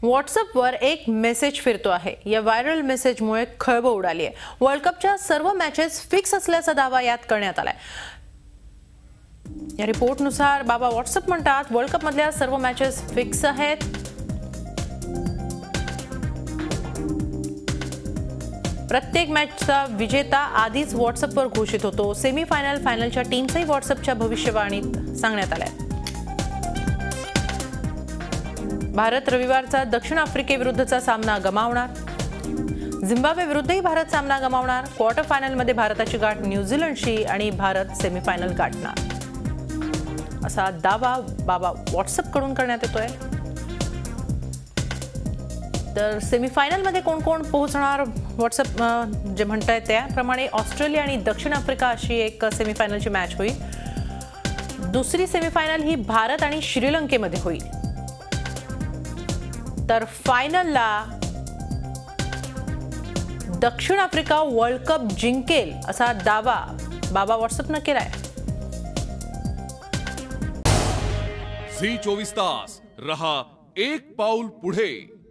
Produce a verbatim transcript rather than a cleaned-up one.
व्हॉट्सअपवर एक मेसेज फिरतो आहे। या व्हायरल मेसेजमुळे खळबळ उडाली आहे। वर्ल्ड कपच्या सर्व मॅचेस फिक्स असल्याचा दावा यात करण्यात आलाय। या रिपोर्टनुसार बाबा व्हॉट्सअप म्हणतात वर्ल्ड कप मधल्या सर्व मॅचेस फिक्स आहेत। प्रत्येक मॅचचा विजेता आधीच व्हॉट्सअपवर घोषित होतो। सेमीफायनल फायनलच्या टीमचाही व्हॉट्सअपच्या भविष्यवाणीत सांगण्यात आलाय। भारत रविवारचा दक्षिण आफ्रिकेविरुद्धचा सामना गमावणार। झिम्बाब्वे विरुद्धही भारत सामना गमावणार। क्वार्टर फायनलमध्ये भारताची गाठ न्यूझीलंडशी आणि भारत सेमीफायनल गाठणार असा दावा बाबा व्हॉट्सअप कडून करण्यात येतोय। तर सेमीफायनलमध्ये कोण कोण पोहोचणार व्हॉट्सअप जे म्हणताय त्याप्रमाणे ऑस्ट्रेलिया आणि दक्षिण आफ्रिका अशी एक सेमीफायनलची मॅच होईल। दुसरी सेमीफायनल ही भारत आणि श्रीलंकेमध्ये होईल। तर फायनलला दक्षिण आफ्रिका वर्ल्ड कप जिंकेल असा दावा बाबा व्हॉट्सअपने केलाय। झी चोवीस तास रहा एक पाऊल पुढे।